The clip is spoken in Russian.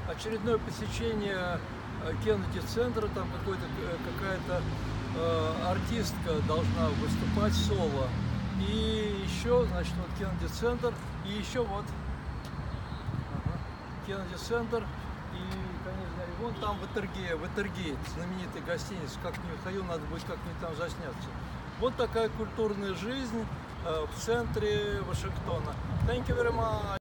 очередное посещение Кеннеди-центра, там какая-то артистка должна выступать соло. И еще, значит, вот Кеннеди-центр, и еще вот Кеннеди-центр, и, конечно, и вон там Ватергейт, знаменитая гостиница. Как не ходил, надо будет как-нибудь там засняться. Вот такая культурная жизнь в центре Вашингтона. Thank you very much.